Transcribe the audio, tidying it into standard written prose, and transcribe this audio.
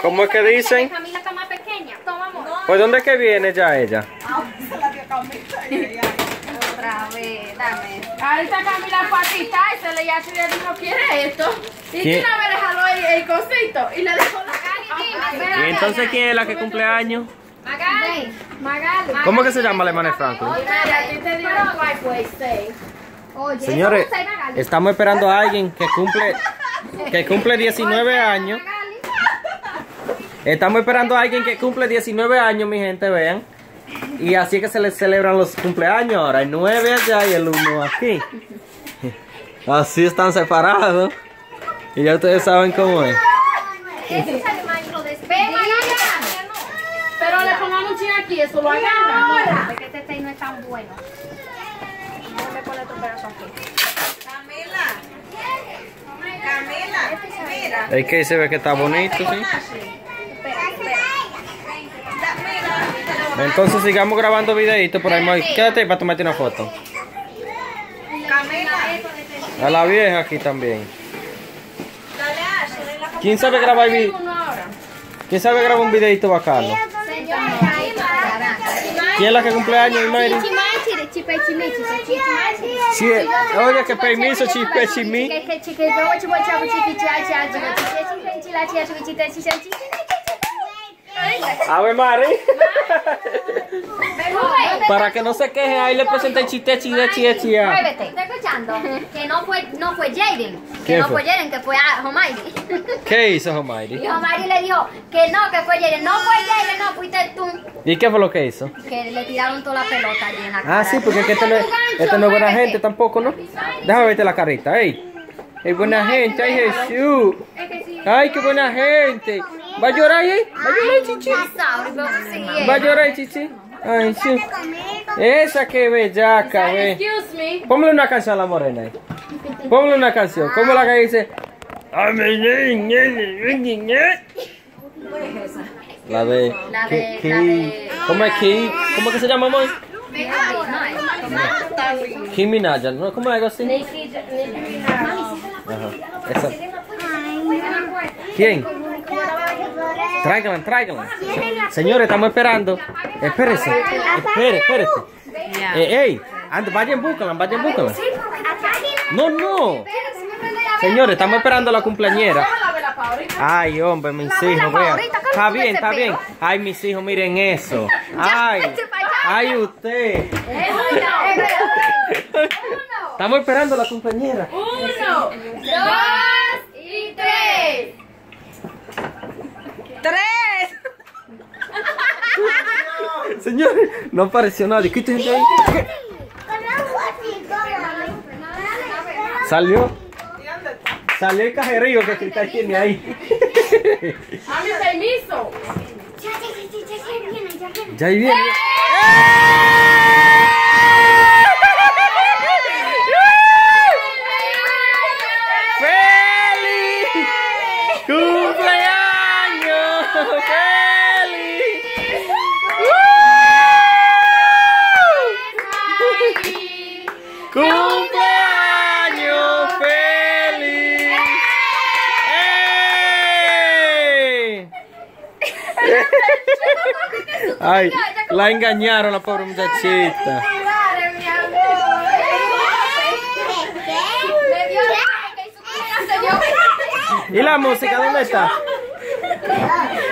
¿Cómo es que dicen? Camila está más pequeña. Toma, amor. Pues ¿dónde es que viene ya ella? Otra vez, dame. Ahorita Camila fue a quitárselo y así le dijo, ¿quiere esto? Y ¿Quién? una vez le jaló el cosito y le dejó la ¿Y entonces quién es la que cumple años? Magali. ¿Cómo que se llama la hermana de Franklin? Mira, a ti te dieron 5 Oye, Señores, ¿cómo se llama Magali? estamos esperando a alguien que cumple 19 años. Estamos esperando a alguien que cumple 19 años, mi gente, vean. Y así es que se les celebran los cumpleaños ahora. Hay 9 allá y el 1 aquí. Así están separados. Y ya ustedes saben cómo es. Ese es el maestro de espera. Pero le pongamos un chin aquí, eso lo agarra. Porque este té no es tan bueno. No me pone tu pedazo aquí. Camila, Es que se ve que está bonito, ¿sí? Entonces sigamos grabando videitos por ahí. Quédate ahí para tomarte una foto. A la vieja aquí también. ¿Quién sabe grabar ¿Quién sabe grabar un videito bacano? ¿Quién es la que cumple años, Mary? Sí, oye, que permiso, chipe, chimi. A ver, Mari. Para que no se queje, ahí le presenté el chiste, chía. Muévete. ¿Estás escuchando? Que no fue Jaden. Que ¿Quién no fue? fue Jaden, que fue Homairi. ¿Qué hizo Homairi? Y Homairi le dijo que fue Jaden. No fue Jaden, no, fuiste tú. ¿Y qué fue lo que hizo? Que le tiraron toda la pelota allí en la cara. Ah, sí, porque es que este no es buena gente tampoco, ¿no? Déjame verte la carita, ey. Es buena gente, ay Jesús. Ay, qué buena gente. ¿Va a llorar ahí? ¿Va a llorar, chichi? ¿Va a llorar, chichi? Ay, sí. Esa que bellaca, ve. Excuse me. Póngale una canción a la morena ahí. Póngale una canción. ¿Cómo la que dice? La de... ¿Cómo es que? ¿Cómo que se llama, amor? Kimi Naya, ¿no? ¿Cómo es algo así? Ajá. Esa. ¿Quién? Tráiganla. Señores, estamos esperando. Espérese. Espérese. Ey, vayan, búscala. No. Señores, estamos esperando a la cumpleañera. Ay, hombre, mis hijos, vean. Está bien. Ay, mis hijos, miren eso. Ay, usted. Estamos esperando a la compañera. 1, 2 y 3. 3. Señores, no apareció nadie. ¿Qué gente ahí? ¿Qué? Salió el cajerío que Cristal tiene ahí. A mi permiso. Ya ahí viene. ¡Feliz cumpleaños! ¡Feliz! ¡Cumpleaños feliz! ¡Ey! Ay, la engañaron la pobre muchachita. ¿Y la música dónde está?